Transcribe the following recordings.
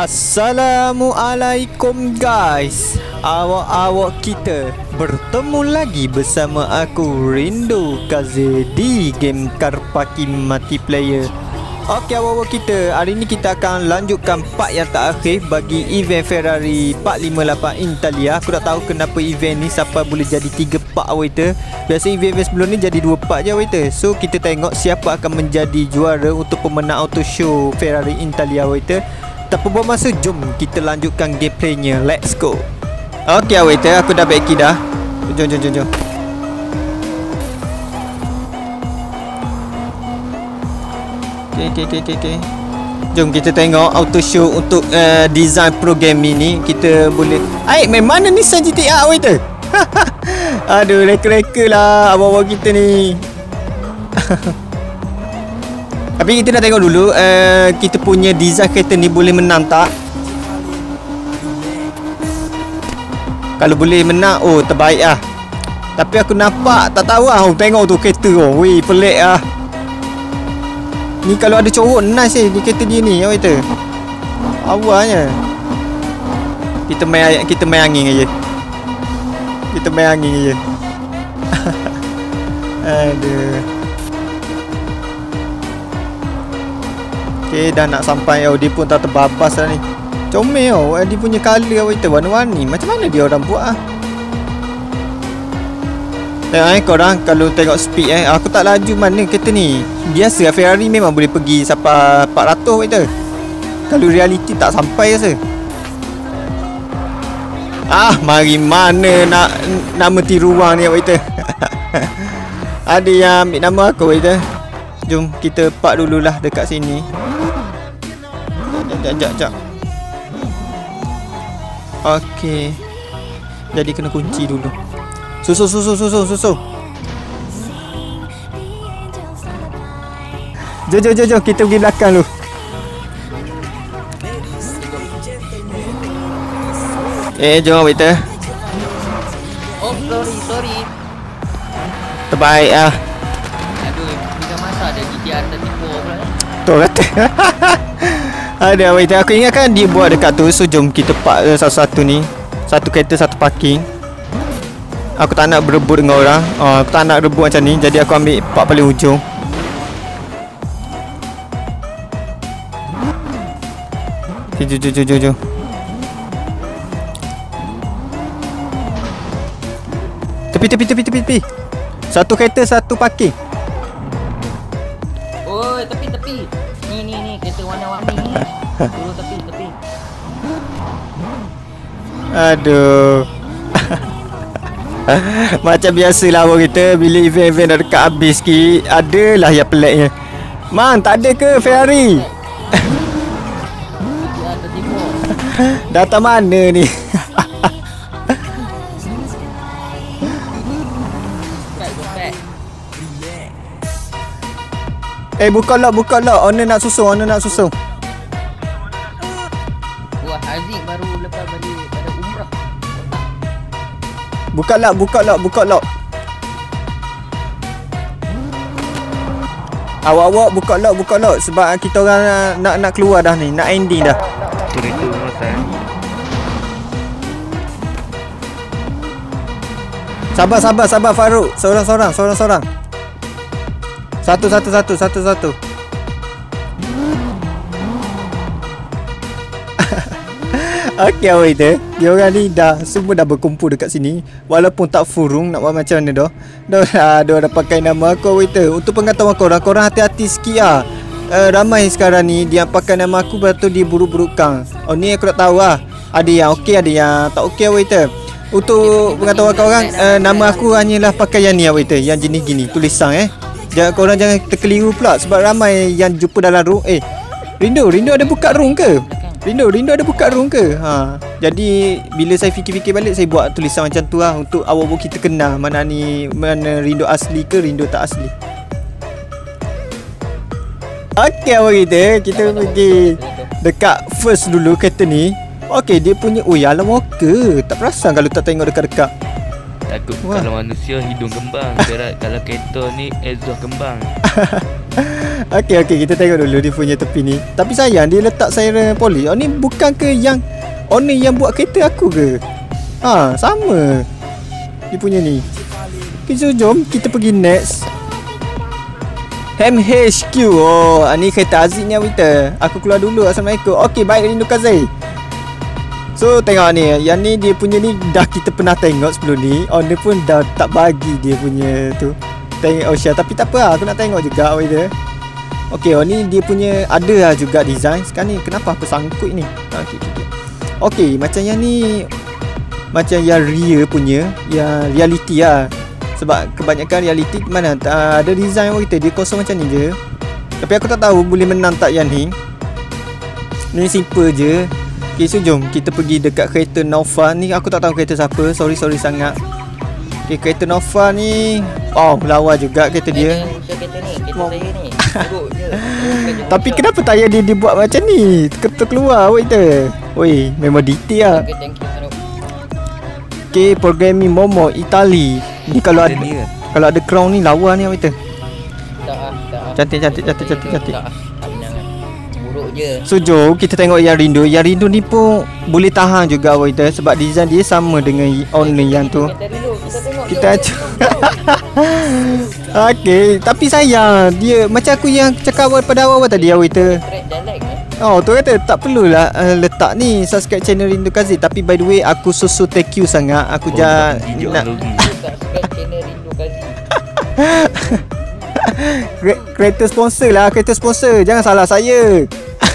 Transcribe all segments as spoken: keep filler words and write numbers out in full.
Assalamualaikum guys. Awak-awak kita bertemu lagi bersama aku Rindo Kaze di game Car Parking Multiplayer. Okey awak-awak kita, hari ni kita akan lanjutkan part yang terakhir bagi event Ferrari empat lima lapan Italia. Aku tak tahu kenapa event ni sampai boleh jadi tiga part awak kita. Biasa event-event sebelum ni jadi dua part je awak kita. So kita tengok siapa akan menjadi juara untuk pemenang auto show Ferrari Italia awak kita. Tanpa buang masa, jom kita lanjutkan gameplaynya. Let's go. Okey awak kita, aku dah back key dah. Jom jom jom jom. Okay, okay, okay, okay, okay. Jom kita tengok auto show untuk uh, design program ini. Kita boleh. Aik, main mana Nissan G T R awak kita? Aduh, reka-reka lah awak-awak kita ni. Tapi kita nak tengok dulu uh, kita punya design kereta ni boleh menang tak? Kalau boleh menang, oh terbaik lah. Tapi aku nampak, tak tahu lah. Oh, tengok tu kereta tu, oh. Wih, pelik lah. Ni kalau ada corok, nice eh. Ni kereta dia ni, awak kata awalnya. Kita main, kita main angin aja. Kita main angin aja. Aduh. Okay, dah nak sampai. Oh, dia pun tak terbabas lah ni. Comel oh, dia punya colour awak kita warna-warni. Macam mana dia orang buat ah? Tengok eh korang, kalau tengok speed eh, aku tak laju mana kereta ni. Biasa Ferrari memang boleh pergi sampai empat ratus awak kita. Kalau reality tak sampai rasa. Ah, mari mana nak nama tiruan ni awak kita. Ada yang ambil nama aku awak kita. Jom kita park dululah dekat sini. Jap jap jap. Okey. Jadi kena kunci dulu. Susu susu susu susu. Jom jom jom jom kita pergi belakang dulu. Eh jom kita. Oh sorry sorry. Terbaik ah. Aduh, bila masa ada G T R tertipu pula. Tu kata. Ada awak kita. Aku ingatkan dia buat dekat tu. So jom kita park satu-satu ni. Satu kereta satu parking. Aku tak nak berebut dengan orang. Oh, aku tak nak rebut macam ni. Jadi aku ambil park paling hujung. Okay, jom jom jom jom jom. Tepi tepi tepi tepi tepi. Satu kereta satu parking. Oh tepi tepi. Ni ni ni kereta warna-warni ni. Turun tepi tepi. Aduh. Macam biasalah awak kita, bila event-event dah dekat habis sikit, adalah yang peliknya. Man, tak ada ke Ferrari? Ya tertipu. Datang mana ni? Eh, buka lock, buka lock. Owner nak susung, owner nak susung. Wah, Haziq baru lepas balik pada umrah. Buka lock, buka lock, buka lock. Awak-awak buka lock, buka lock. Sebab kita orang nak nak keluar dah ni. Nak ending dah. Itu masa. Sabar, sabar, sabar Farouk. Seorang-seorang, seorang-seorang. Satu, satu, satu, satu, satu. Okey awak kita. Dia orang ni dah semua dah berkumpul dekat sini. Walaupun tak furung, nak buat macam mana dah. Dah dah, dah, dah pakai nama aku awak kita. Untuk pengetahuan korang, korang hati-hati sikit lah. Uh, ramai sekarang ni dia pakai nama aku, lepas tu dia buruk-burukkan. Oh ni aku tak tahu lah. Ada yang okey, ada yang tak okey awak kita. Untuk pengetahuan korang, uh, nama aku hanyalah pakai yang ni awak kita. Yang jenis gini, tulisan eh. Jangan, korang jangan terkeliru pula. Sebab ramai yang jumpa dalam room. Eh Rindo, Rindo ada buka room ke? Rindo, Rindo ada buka room ke? Ha. Jadi bila saya fikir-fikir balik, saya buat tulisan macam tu lah. Untuk awak-awak kita kenal mana ni, mana Rindo asli ke Rindo tak asli. Okey awak kita, kita pergi dekat first dulu kereta ni. Okey, dia punya, oh ya alam moka. Tak perasan kalau tak tengok dekat-dekat. Takut Wah. kalau manusia hidung kembang. Berat kalau kereta ni exhaust kembang. Okey okey, kita tengok dulu dia punya tepi ni. Tapi sayang dia letak siren polis. Oh ni bukan ke yang owner yang buat kereta aku ke? Ha, sama. Dia punya ni. Okay, so jom kita pergi next. Ham H Q. Oh, ni kereta Aziz ni Awita. Aku keluar dulu. Assalamualaikum. Okey, baik Rindu Kazai. So tengok ni, yang ni dia punya ni dah kita pernah tengok sebelum ni. Owner pun dah tak bagi dia punya tu. Tengok Osha, tapi tak apa lah, aku nak tengok juga Awita. Okey, oh ni dia punya ada lah juga design. Sekarang ni kenapa aku sangkut ni? Okey okey. Okey, macam yang ni macam yang real punya, yang reality lah. Sebab kebanyakan reality mana uh, ada design orang kita dia kosong macam ni je. Tapi aku tak tahu boleh menang tak yang ni. Ni simple je. Okay, so jom kita pergi dekat kereta Nova ni. Aku tak tahu kereta siapa. Sorry sorry sangat. Okay, kereta Nova ni oh lawa juga kereta dia. Kereta ni, kereta saya ni. Buruk je. Tapi kenapa tayar dia dibuat macam ni? Terkeluar waiter. Oi, memang detail lah. Okay, thank you. Okay, programming Momo Itali. Ni kalau ada kalau ada crown ni lawa ni waiter. Tak ah, tak ah. Cantik cantik cantik cantik cantik. Tak ah, tak menang ah. Buruk je. So jom kita tengok yang rindu. Yang rindu ni pun boleh tahan juga waiter sebab design dia sama dengan owner yang tu. Kita dulu, kita tengok. Kita okey, tapi sayang dia macam aku yang cakap pada awal tadi waiter. Track dan like ni. Oh, tu kata tak perlulah uh, letak ni subscribe channel Rindu Kazir. Tapi by the way aku susu thank you sangat. Aku oh, jangan nak subscribe channel Rindu Kazir. Creator sponsor lah, creator sponsor. Jangan salah saya.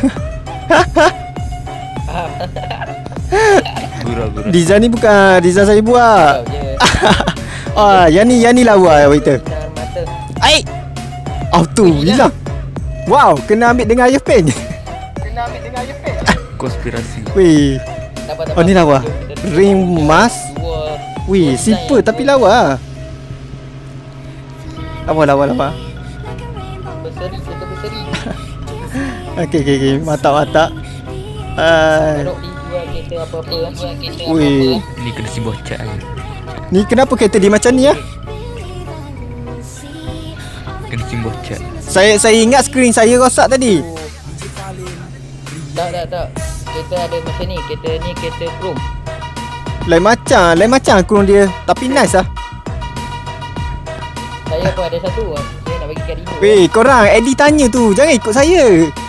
Gurau-gurau. Design ni bukan design saya buat. Ah, yang ni yang ni lawa waiter. Ai. Oh tu hilang. Wow, kena ambil dengan air pen. Kena ambil dengan air pen. Konspirasi. Weh. Oh ni lawa. Ring mask. Weh, simple tapi lawa. Lawa lawa lawa. Berseri, kita berseri. Okey okey okey, mantap-mantap. Ah. Taruh di jual kereta apa-apa, jual kereta Weh. apa-apa. Ni kena simbol cat ni. Ni kenapa kereta dia macam ni ah? Kena simbol cat. Saya saya ingat skrin saya rosak tadi. Tak tak tak. Kereta ada macam ni, kereta ni kereta chrome. Lain macam, lain macam kurung dia. Tapi nice lah. Saya pun ada satu. Saya nak bagi kat Rindu. Weh, korang Eddie tanya tu, jangan ikut saya.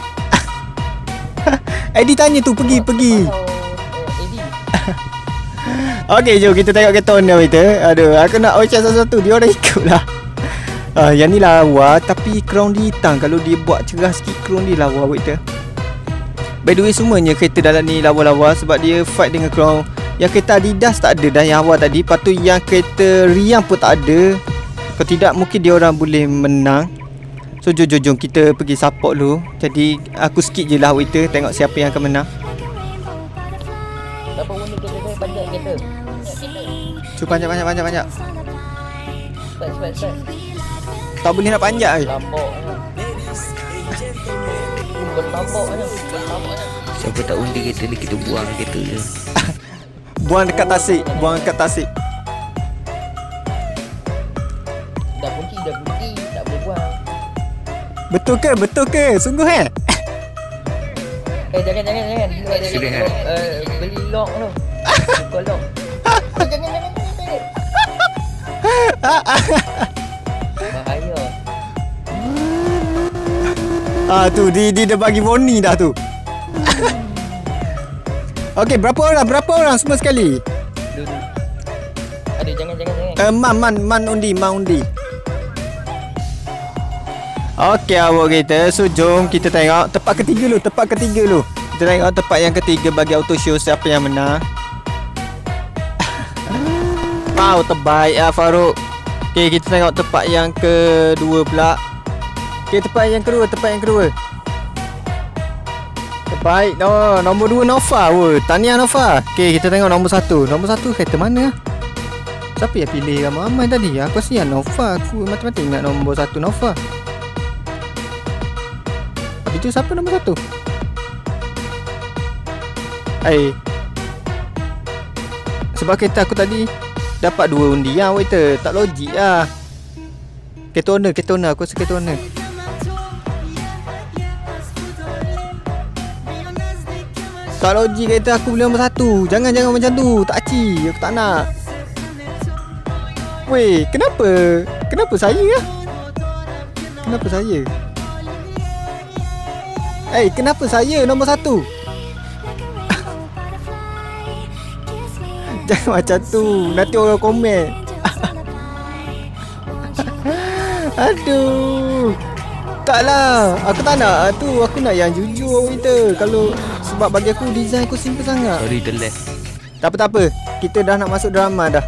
Eddie tanya tu, pergi pergi. Eddie. Okey, jom kita tengok kereta owner waiter. Aduh, aku nak ocak satu-satu, dia orang ikut lah. Ah, yang ni lawa tapi crown dia hitam. Kalau dia buat cerah sikit crown dia lawa waiter. By the way semuanya kereta dalam ni lawa-lawa sebab dia fight dengan crown. Yang kereta Adidas tak ada dah yang awal tadi. Lepas tu yang kereta Riang pun tak ada. Kalau tidak mungkin dia orang boleh menang. So jom jom jom kita pergi support dulu. Jadi aku skip je lah waiter. Tengok siapa yang akan menang. Siapa guna kereta saya panjat kereta. Panjat kereta. Cuba panjat panjat panjat panjat. Start start start. Tak boleh nak panjat ke? Lampok je. Berlampok je. Berlampok je. Siapa tak undi kereta ni kita buang kereta je. Buang dekat tasik. Buang dekat tasik. Dah kunci, dah kunci. Tak boleh buang. Betul ke? Betul ke? Sungguh eh? Eh jangan jangan jangan. Buat dari Sudah, lock, uh, beli lock tu. Buka lock. Eh, jangan jangan jangan. Bahaya. Ah tu dia dia dah bagi warning dah tu. Okey, berapa orang? Berapa orang semua sekali? Dulu. Aduh jangan jangan jangan. Uh, man man man undi, man undi. Okey awak kita. So jom kita tengok tempat ketiga dulu, tempat ketiga dulu. Kita tengok tempat yang ketiga bagi auto show siapa yang menang. Wow, terbaik ah Farouk. Okey, kita tengok tempat yang kedua pula. Okey, tempat yang kedua, tempat yang kedua. Terbaik. Oh, nombor dua Nova. Oh, tahniah Nova. Okey, kita tengok nombor satu. Nombor satu kereta mana? Siapa yang pilih ramai-ramai tadi? Aku rasa yang Nova. Aku mati-mati ingat nombor satu Nova. Habis tu siapa nombor satu? Eh. Sebab kereta aku tadi dapat dua undian waiter. Tak logik lah. Kereta owner, kereta owner. Aku rasa kereta owner. tak logik kata aku beli nombor satu. Jangan-jangan macam tu. Tak aci. Aku tak nak. Weh, kenapa? Kenapa saya lah? Kenapa saya? Eh, hey, kenapa saya nombor satu? Jangan macam tu. Nanti orang komen. Aduh. Taklah. Aku tak nak tu. Aku nak yang jujur kita. Kalau sebab bagi aku design aku simple sangat. Sorry the left. Tak apa tak apa. Kita dah nak masuk drama dah.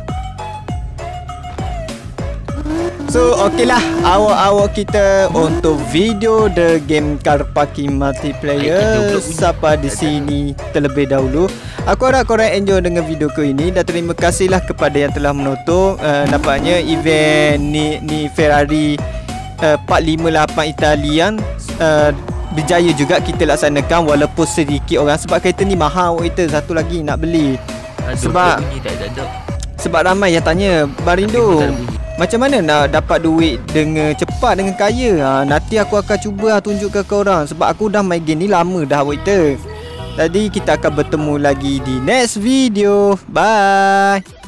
So okeylah, awak-awak kita untuk video The Game Car Parking Multiplayer sampai di sini terlebih dahulu. Aku harap korang enjoy dengan video ku ini dan terima kasihlah kepada yang telah menonton. Uh, nampaknya event ni ni Ferrari uh, empat lima lapan Italian uh, berjaya juga kita laksanakan walaupun sedikit orang sebab kereta ni mahal kita satu lagi nak beli. Aduh, sebab bunyi, tak, tak, tak. sebab ramai yang tanya Barindo macam mana nak dapat duit dengan cepat, dengan kaya. ha, Nanti aku akan cuba tunjuk ke korang. Sebab aku dah main game ni lama dah waiter. Jadi kita akan bertemu lagi di next video. Bye.